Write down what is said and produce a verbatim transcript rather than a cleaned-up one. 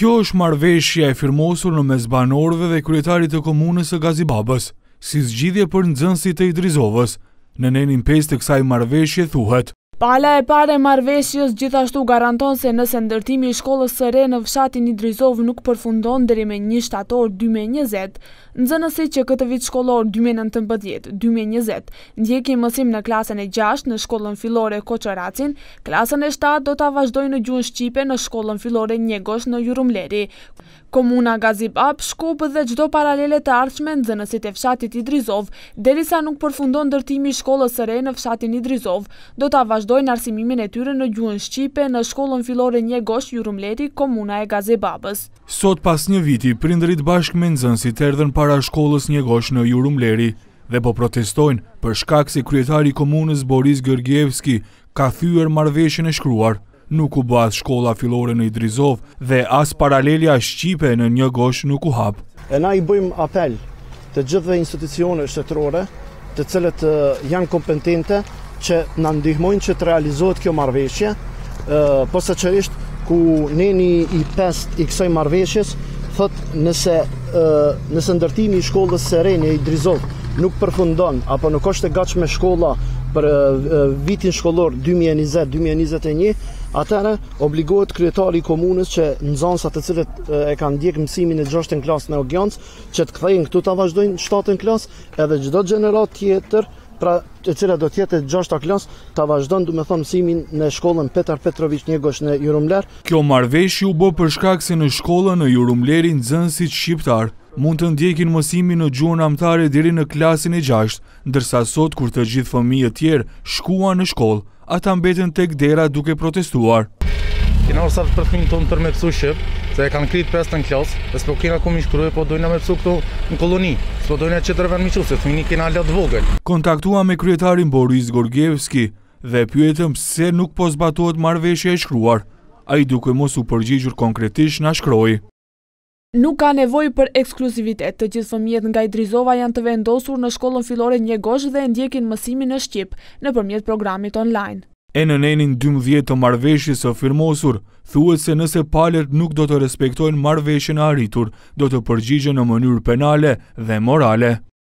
Kjo është marrëveshja e firmosur në mes banorëve dhe kryetarit të komunës së Gazibabës, si zgjidhje për nxënësit e Idrizovës. Në nenin pesë të kësaj marrëveshje thuhet: Pala e parë e marrëveshjes gjithashtu garanton se nëse ndërtimi i shkollës së re në fshatin Idrizov nuk përfundon deri me një shtator dy mijë e njëzet, nxënësit që këtë vit shkollor dy mijë e nëntëmbëdhjetë dy mijë e njëzet ndjekin mësim në klasën e gjashtë në shkollën fillore Koçoracin, klasën e shtatë do ta vazhdojnë në gjuhën shqipe në shkollën fillore Njegosh në Jurumleri. Komuna Gazibab shkop dhe çdo paralele të ardhshme nxënësit e fshatit Idrizov, derisa nuk përfundon ndërtimi i shkollës së re në fshatin Idrizov, do ta vazhdojnë arsimimin e tyre në gjuhën shqipe në shkollën fillore Njegosh Jurumleri, komuna e Gazibabës. Sot pas një viti, prindërit bashkë me nxënësit erdhën para shkollës Njegosh në Jurumleri dhe po protestojnë për shkak se kryetari i komunës Boris Georgievski ka thyer marrëveshjen e shkruar. Nuk u bë shkolla fillore në Idrizov dhe as paralelja shqipe në Njegosh nuk u hap. E na i bëjmë apel të gjithëve institucionet shtetërore, të cilët janë kompetente që na ndihmojnë që të realizohet kjo marrëveshje, posaçërisht ku neni i pestë i kësaj marrëveshjes thot nëse nëse ndërtimi i shkollës së re në Idrizov nuk përfundon apo nuk është e gatshme shkolla për vitin shkollor dy mijë e njëzet dy mijë e njëzet e një, atëherë obligohet kryetari i komunës që nxënësat të cilët e kanë ndjek mësimin e gjashtën klasë në Ogjancë që të kthehen këtu ta vazhdojnë shtatën klasë edhe çdo gjenerat tjetër, pra e cila do të jetë gjashta klasë, ta vazhdon do të thonë mësimin në shkollën Petar Petrović Njegosh në Jurumler. Kjo marrëveshje u bë për shkak se në shkollën në Jurumleri nxënësit shqiptar mund të ndjekin mësimin në gjuhën amtare deri në klasin e gjashtë, ndërsa sot kur të gjithë fëmijët tjerë shkuan në shkollë, ata mbeten tek dera duke protestuar. Kena orsa për fëmijën tonë për me mësu shqip, se e kanë krit pesë në klasë, dhe s'po kena ku mi shkruaj, po dojna me mësu këtu në koloni, s'po dojna qëtër vend miqu, se fëmijë kena lart vogël. Kontaktua me kryetarin Boris Georgievski dhe pyetëm pse nuk po zbatohet marrëveshja e shkruar. Ai duke mos u përgjigjur konkretisht na shkroi: Nuk ka nevojë për ekskluzivitet, të gjithë fëmijët nga Idrizova janë të vendosur në shkollën fillore Njegosh dhe ndjekin mësimin në shqip nëpërmjet programit online. E në nenin dymbëdhjetë të marrëveshjes së firmosur, thuhet se nëse palët nuk do të respektojnë marrëveshjen e arritur, do të përgjigjen në mënyrë penale dhe morale.